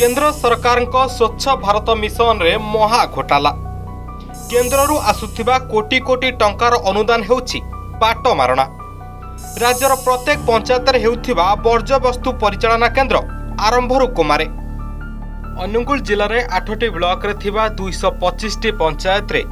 केंद्र सरकार स्वच्छ भारत मिशन रे महा घोटाला। केंद्ररू आसुथिबा कोटी कोटी टंकार अनुदान हेउछि बाट मारणा। राज्यर प्रत्येक पंचायत रे हेउथिबा वर्ज्य वस्तु परिचालना केंद्र आरंभरू कुमारे। अनुगुल जिले में 8टी ब्लॉक रे थिबा 225टी पंचायत रे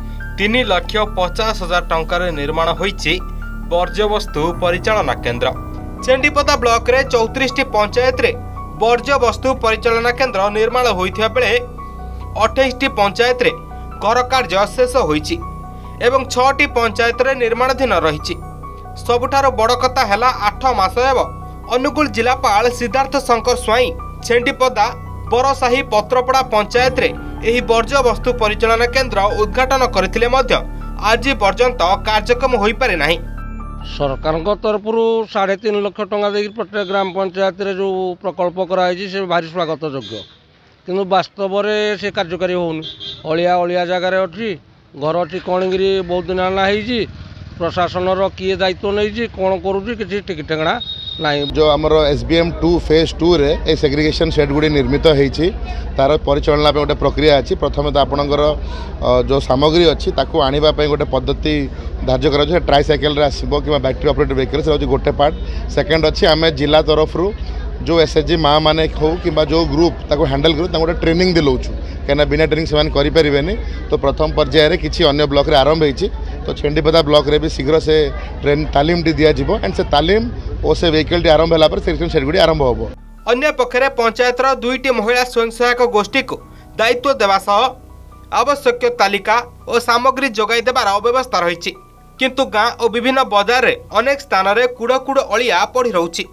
3,50,000 टंकार निर्माण होईछि वर्ज्य वस्तु परिचालना केंद्र। चेंडीपदा ब्लॉक रे 34टी पंचायत रे वर्ज्य वस्तु परिचालना केंद्र निर्माण होइथिबा बेले 28टी पंचायत रे कर कार्य शेष होईछि एवं 6टी पंचायत रे निर्माणाधीन रहिछि। सबुठारो बड़ कथा हैला 8 मास एव अनुगुल जिलापाल सिद्धार्थ शंकर स्वाई छेंडीपदा बरसाही पत्रपड़ा पंचायत रे एही वर्ज्य वस्तु परिचालना केंद्र उद्घाटन करथिले मध्य आज पर्यंत कार्यक्रम होई पारे नाही। सरकार तरफ 3.5 लाख टंका दे प्रत्येक ग्राम पंचायत रे जो प्रकल्प कराई से भारी स्वागत योग्य, किंतु वास्तव में से कार्यकारी होनी। अलिया अलिया जगार अच्छी घर अच्छी कणगिरी बहुत दिन आना है प्रशासन किए दायित्व नहीं कौन करुँच कि ठेकଣା नहीं। जो आमर SBM 2 फेज 2 रे ए सेग्रीगेशन शेड गुड़ी निर्मित होती तार परिचालना गोटे प्रक्रिया अच्छी। प्रथम तो आपणकर जो सामग्री अच्छी ताकू आने गोटे पद्धति धार्य कर ट्राइसाइकेल आसो कि बैटरी ऑपरेटेड व्हीकल से गोटे पार्ट। सेकेंड अच्छी आम जिला तरफ जो SHG माँ मैंने हो कि जो ग्रुप ताको हैंडल करूँ गोटे ट्रेनिंग दिलाऊँ कहीं बिना ट्रेनिंग से करें। तो प्रथम पर्यायर किसी अन्य ब्लॉक रे आरंभ होती तो छेंडीपदा ब्लॉक रे भी शीघ्र से तालीम टी दिज्व एंड से तालीम और से व्हीकल टी आरंभ होला पर सेक्शन शेडगुड़ी आरंभ होबो। अन्य पक्षरे पंचायतर 2टी महिला स्वयं सहायक गोष्ठी को दायित्व देवा सह आवश्यक तालिका और सामग्री जोगाई देबार व्यवस्था रही। किंतु गाँ और विभिन्न बजार रे अनेक स्थान रे कुड़ कुड़ अलिया पड़ी रहुछि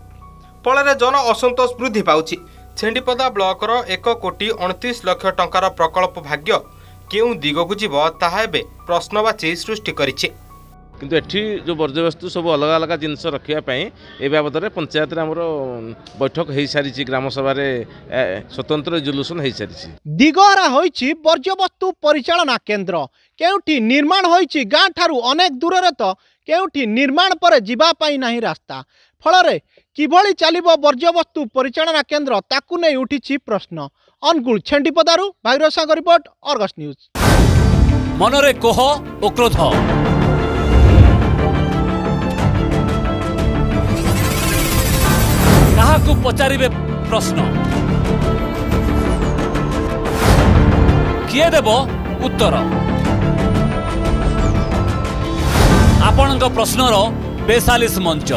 फल जन असंतोष वृद्धि पाउछि। छेंडीपदा ब्लॉकर 1,29 लाख टंकार प्रकल्प भाग्य केउ दिगकु जीव ताहा एबे प्रश्नवाची सृष्टि करिछि। किंतु एठी जो वर्ज्य वस्तु सब अलग अलग जिनस रखापी ए बाबद में पंचायत आमर बैठक हो सारी ग्राम सभा स्वतंत्र रेजोल्यूशन हो सारी। दिगहरा होइछि वर्ज्य वस्तु परिचालना केंद्र केउठी निर्माण होइछि गाँ ठारू अनेक दूर रे तो केउठी निर्माण पर जीवा पाई नाही रास्ता। फल किभଳି चलिबो वर्ज्य वस्तु परिचालना केंद्र ताकू नै उठिछि प्रश्न। अनुगुल छेंडीपदारू भाईरसा रिपोर्ट अर्गस न्यूज। मनरे कोह ओ क्रोध काहाकू पचारिबे प्रश्न किए देबो उत्तर। आपणक प्रश्नर बेसालिस मंच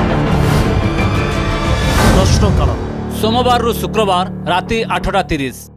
प्रश्नकाल सोमवार रु शुक्रवार राति 8:30।